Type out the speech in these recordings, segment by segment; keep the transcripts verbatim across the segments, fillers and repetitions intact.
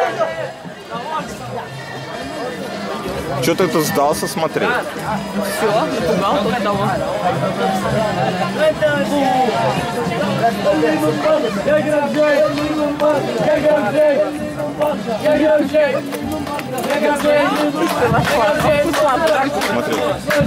Что ты тут сдался смотреть? Все, напугал тот того. Смотри.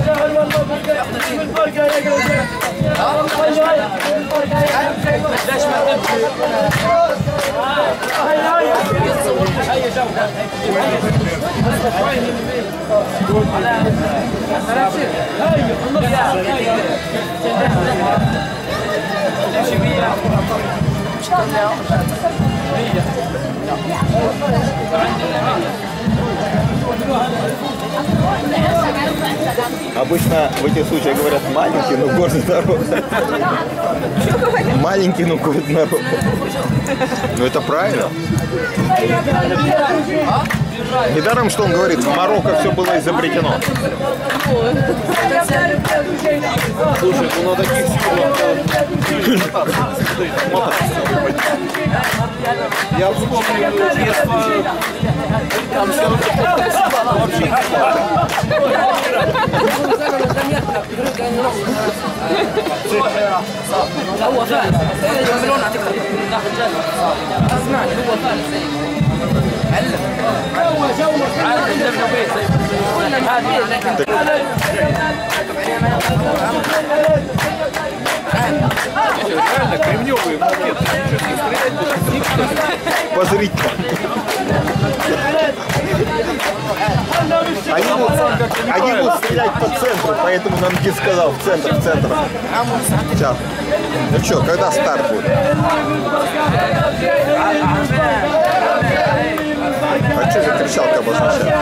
Обычно в этих случаях говорят маленький, но гордый народ. Маленький, но гордый народ. Ну это правильно. Недаром, что он говорит, в Марокко все было изобретено. Слушай, ну на таких я вспомнил детство, там все вообще реально кремневые макеты. Позрите. Они будут, они будут стрелять по центру, поэтому нам Гид сказал в центр, в центр. Сейчас. Ну что, когда старт будет? А что за кричалка обозначает?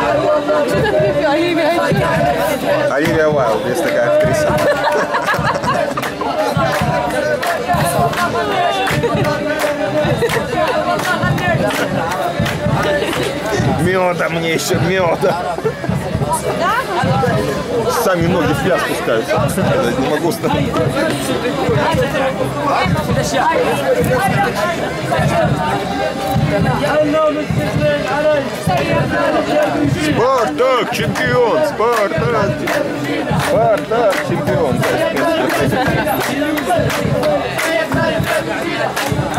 Оливия Уайлд, есть такая актриса. Меда мне еще, меда. Сами ноги в пляс пускаются. Я не могу остановить. Спартак чемпион! Спартак! Спартак чемпион!